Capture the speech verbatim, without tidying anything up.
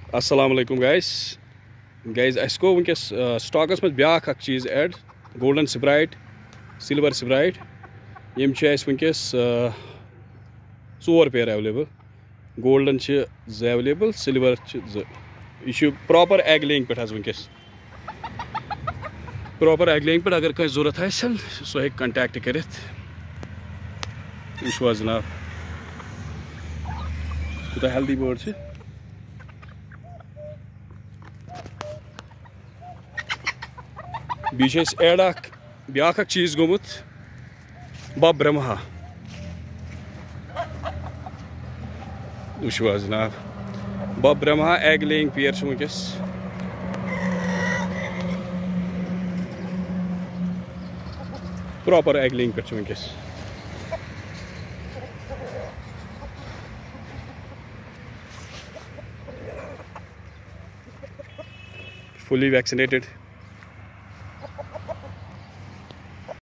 अस्सलाम वालेकुम guys guys अस गो वनकस stocks में ब्या चीज़ ऐड गोल्डन सेब्राइट सिल्वर सेब्राइट यम वनकस चोर pair available golden available silver यह प्रॉपर एग लेइंग पे वनकस प्रॉपर एग लेइंग पे अगर कहीं जरूरत है सो हे कंटैक्ट कर जनाब कूत हेल्दी बर्ड बीच एड ब्या चीज़ गोमुत ब्रह्मा वो जनाब ब्रह्मा एग लेइंग पेयर वनकस प्रॉपर एग लेइंग पे वनकस fully vaccinated